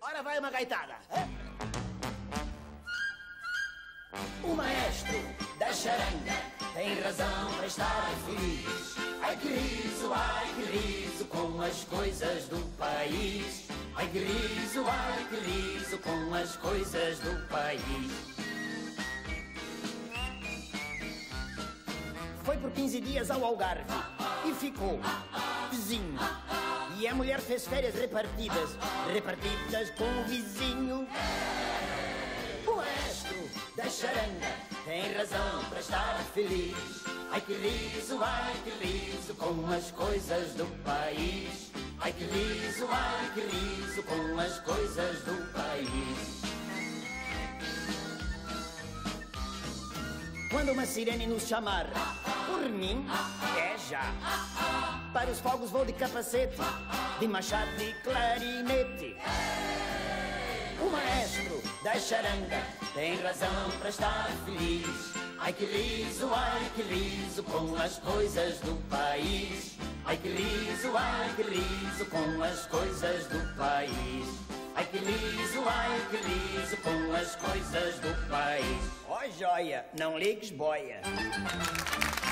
Ora vai uma gaitada. O maestro da charanga tem razão para estar feliz. Ai que riso com as coisas do país. Ai que riso com as coisas do país. Foi por 15 dias ao Algarve e ficou vizinho. E a mulher fez férias repartidas com o vizinho. O maestro da charanga tem razão para estar feliz. Ai que riso com as coisas do país. Ai que riso com as coisas do país. Quando uma sirene nos chamar, por mim, é já. Para os fogos vou de capacete, de machado e clarinete. O maestro da charanga tem razão para estar feliz. Ai que riso com as coisas do país. Ai que riso com as coisas do país. Ai que riso com as coisas do país. Ó joia, não ligues boia.